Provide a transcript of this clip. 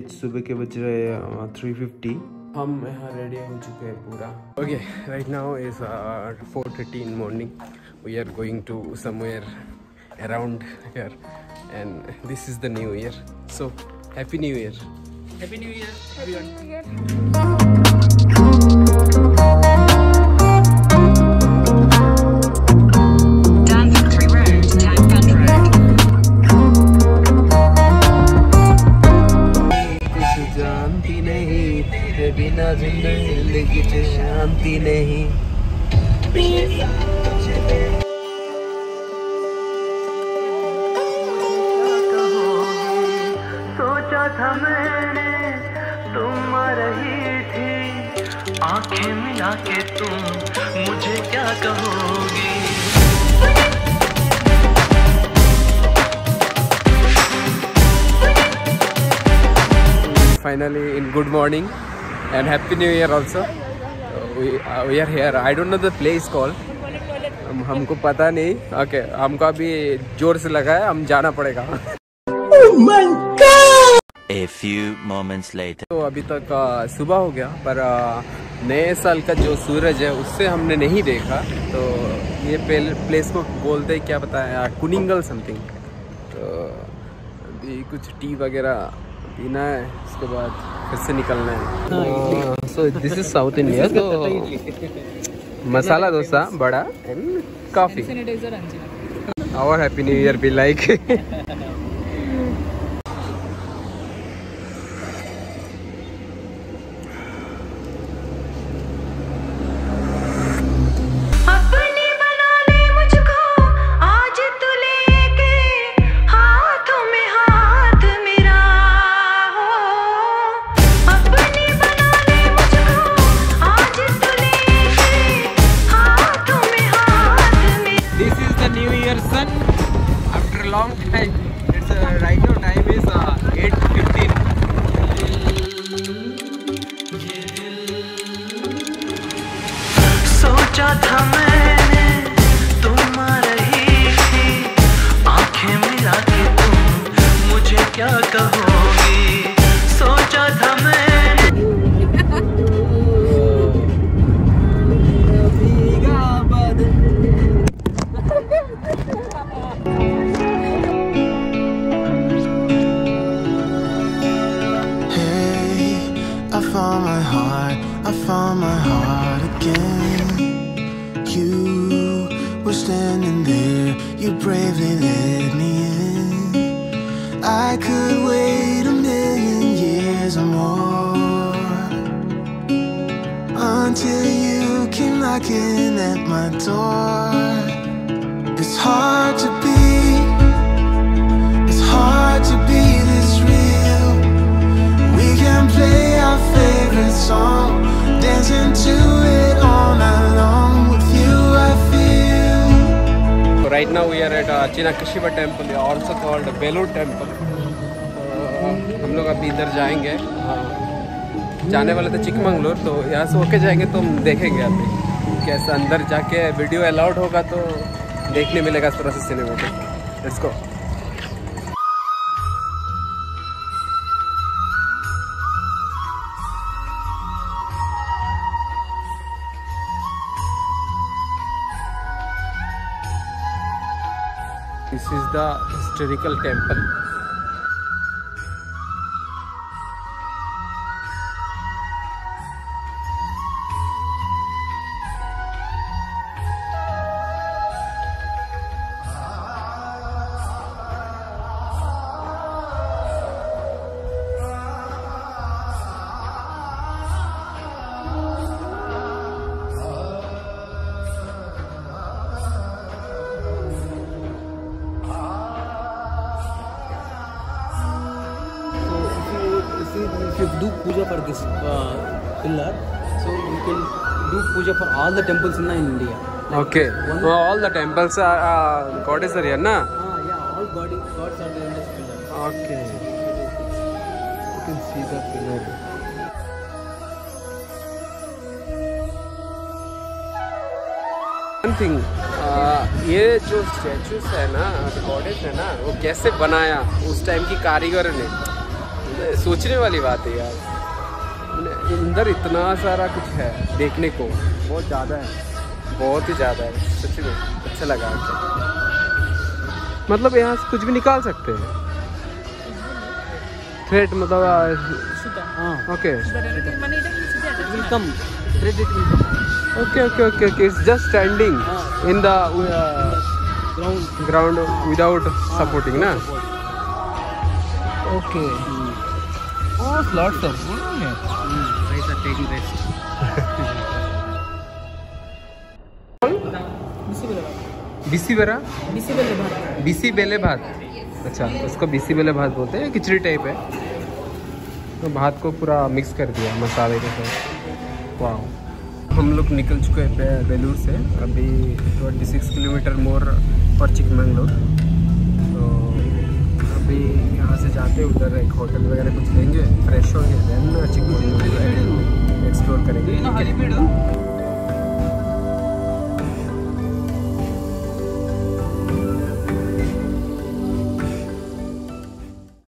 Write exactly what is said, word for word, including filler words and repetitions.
सुबह के बज रहे थ्री फिफ्टी। हम यहाँ रेडी हो चुके हैं पूरा। Okay, right now is four thirty in morning. We are going to somewhere around here and this is the new year. So happy new year. Happy new year everyone. बिना जिंदगी में शांति नहीं। सोचा था मैंने तुम आ रही थी, आंखें मिला के तुम मुझे क्या कहोगी। Finally in good morning and happy new year also. we uh, we are here. I don't know the place called. हम हमको पता नहीं। ओके, हमको अभी जोर से लगा है, हम जाना पड़ेगा। Oh my God! A few moments later. तो अभी तक uh, सुबह हो गया, पर uh, नए साल का जो सूरज है उससे हमने नहीं देखा। तो ये प्लेस को बोलते क्या पता है, कुनिंगल समथिंग। तो अभी कुछ टी वगैरह पीना है, उसके बाद फिर से निकलना है। So this is south India. तो masala dosa vada and coffee. Our happy new year be like. Long time. It's uh, right now time is uh, eight fifteen. सोचा था मैंने तुम आ रही थी, आंखें मिला के तुम मुझे क्या कहोगी। सोचा था मैंने। I found my heart again. You were standing there, you bravely let me in. I could wait a million years or more until you came knocking at my door. It's hard to be, it's hard to be this real. We can play our favorite song, dancing to it all night long. With you I feel. So right now we are at uh, Chinnakeshiva temple, also called Belur temple. uh, हम लोग अभी इधर जाएंगे। uh, जाने वाले थे चिकमंगलूर, तो यहाँ से होके जाएंगे। तो हम देखेंगे अभी कैसा अंदर जाके वीडियो अलाउड होगा तो देखने मिलेगा थोड़ा सा cinematic. Let's go. This is the historical temple. If you do puja for this uh, pillar, so you can do puja for all the temples in India. Like okay, well, all the temples are uh, goddess are here, na? Ah, yeah, all god gods are there in this pillar. Okay, you can see the pillar. One thing, uh, ये जो statues है ना, goddess है ना, वो कैसे बनाया उस टाइम की कारीगर ने, सोचने वाली बात है यार, अंदर इतना सारा कुछ है देखने को, बहुत ज़्यादा है, बहुत ही ज़्यादा है सच में। अच्छा लगा मतलब यहाँ से कुछ भी निकाल सकते हैं, थ्रेड मतलब okay welcome okay okay okay okay it's just standing in the ground ground without supporting ना। Okay oh lots of guys are taking rest bisi bele bisi bele bath BC bele भात, अच्छा उसको बिसी बेले भात बोलते हैं, खिचड़ी टाइप है। तो भात को पूरा मिक्स कर दिया मसाले के साथ। वाह, हम लोग निकल चुके हैं बेलूर से, अभी छब्बीस किलोमीटर मोर फॉर चिकमंगलोर। तो अभी यहाँ से जाते उधर एक होटल वगैरह कुछ लेंगे, फ्रेश होंगे, देन चिकमंगलोर एक्सप्लोर करेंगे।